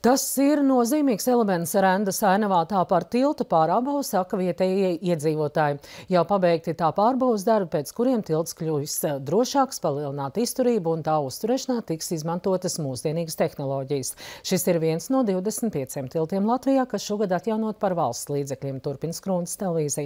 Tas ir nozīmīgs elements Rendas ainavā, tā par tiltu pār Abavu saka vietējie iedzīvotāji. Jau pabeigti tā pārbūves darbi, pēc kuriem tilts kļuvis drošāks, palielināt izturību un tā uzturēšanā tiks izmantotas mūsdienīgas tehnoloģijas. Šis ir viens no 25 tiltiem Latvijā, kas šogad atjaunot par valsts līdzekļiem, turpina Skrundas televīzija.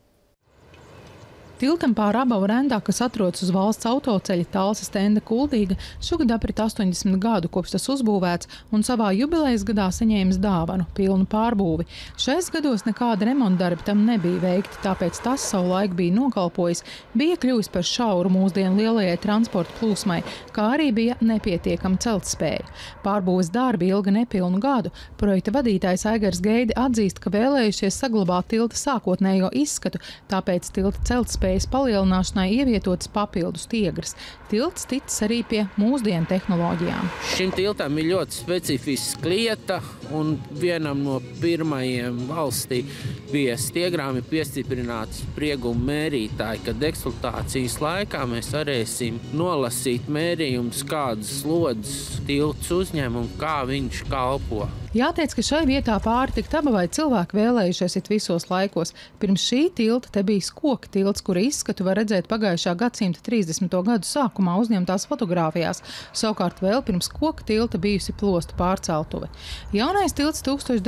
Tiltam pār Abavu Rendā, kas atrodas uz valsts autoceļa Talses Stenda Kuldīga, šogad aprit 80 gadu, kopš tas uzbūvēts, un savā jubilejas gadā saņēmis dāvanu – pilnu pārbūvi. Šais gados nekāda remontdarbi tam nebija veikti, tāpēc tas savulaik bija nokalpojis, bija kļuvis par šauru mūsdienu lielajai transporta plūsmai, kā arī bija nepietiekama celtspēja. Pārbūves darbi ilga nepilnu gadu. Projekta vadītājs Aigars Geidi atzīst, ka vēlējušies saglabāt tilta sākotnējo izskatu, tāpēc tilta celtspējas palielināšanai ievietotas papildus stiegras. Tilts ticis arī pie mūsdienu tehnoloģijām. Šim tiltam ir ļoti specifiska klieta, un vienam no pirmajiem valstī bija stiegrām ir piestiprināts sprieguma mērītāji, kad eksploatācijas laikā mēs varēsim nolasīt mērījumus, kādas slodzes tilts uzņem un kā viņš kalpo. Jāteic, ka šai vietā pāri tikt Abavai cilvēki vēlējušies it visos laikos. Pirms šī tilta te bija koka tilts, kura izskatu var redzēt pagājušā gadsimta 30. gadu sākumā uzņemtās fotogrāfijās. Savukārt vēl pirms koka tilta bijusi plostu pārceltuve. Jaunais tilts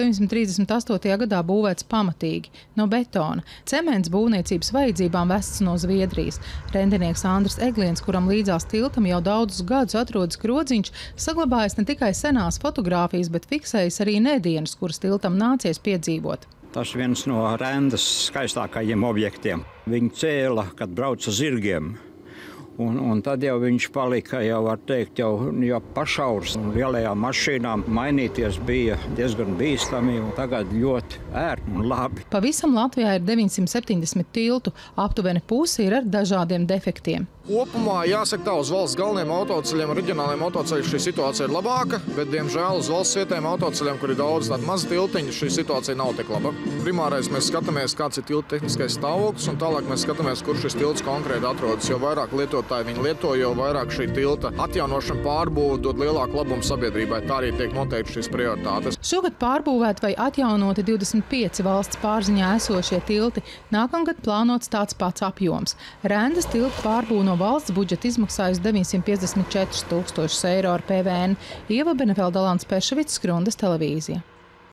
1938. gadā būvēts pamatīgi, no betona. Cements būvniecības vajadzībām vests no Zviedrijas. Rendinieks Andris Egliens, kuram līdzās tiltam jau daudzus gadus atrodas krodziņš, saglabājas ne tikai senās fotogrāfijas, bet fiksējas arī nedienas, kuras tiltam nācies piedzīvot. Tas viens no Rendas skaistākajiem objektiem. Viņi cēla, kad brauca zirgiem. Un tad jau viņš palika, jau var teikt, jau pašaurs. Lielajām mašīnām mainīties bija diezgan bīstami, un tagad ļoti ērti un labi. Pavisam Latvijā ir 970 tiltu, aptuveni pusi ir ar dažādiem defektiem. Kopumā jāsaka tā, uz valsts galvenajiem autoceļiem, reģionāliem autoceļiem šī situācija ir labāka, bet, diemžēl, uz valsts vietējiem autoceļiem, kur ir daudz tādu mazu tiltiņu, šī situācija nav tik laba. Primārais mēs skatāmies, kāds ir tilta tehniskais stāvoklis, un tālāk mēs skatāmies, kur šis tilts konkrēti atrodas. Jo vairāk lietotāji viņu lieto, jo vairāk šī tilta atjaunošana pārbūve dod lielāku labumu sabiedrībai. Tā arī tiek noteikti šīs prioritātes. Šogad pārbūvēt vai atjaunoti 25 valsts pārziņā esošie tilti. Nākamgad plānots tāds pats apjoms. Rendas tilta pārbūve no valsts budžeta izmaksājusi 954 000 eiro ar PVN. Ieva Benefelda, Alans Perševics, Skrundas televīzija.